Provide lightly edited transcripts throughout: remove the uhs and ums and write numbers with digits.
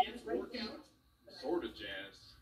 Sort of jazz.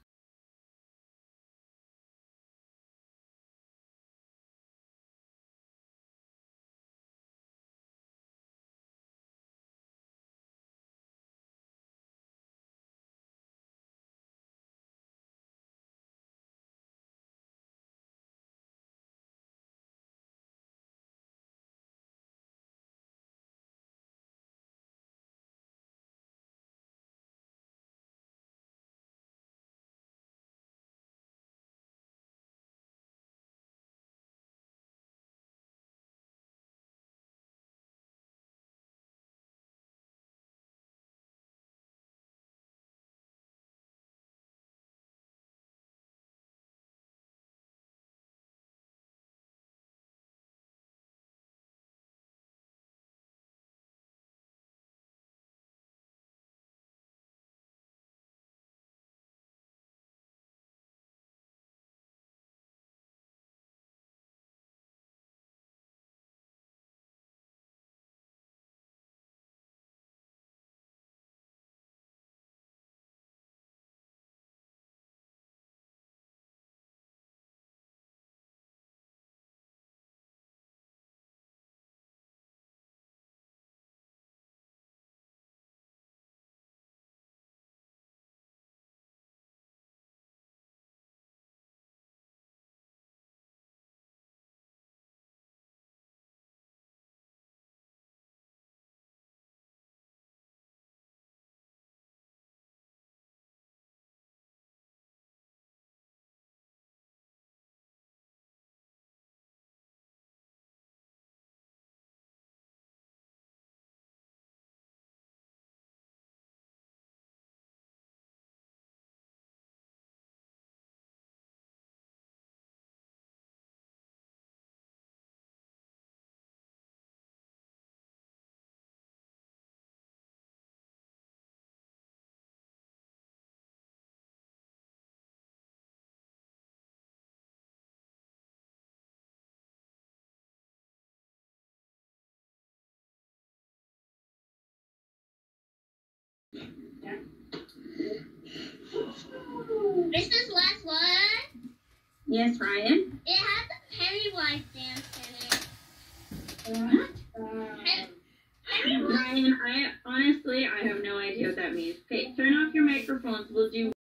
This is last one. Yes, Ryan? It has a Pennywise dance in it. What? Pennywise. Ryan, I have no idea what that means. Okay, turn off your microphones. We'll do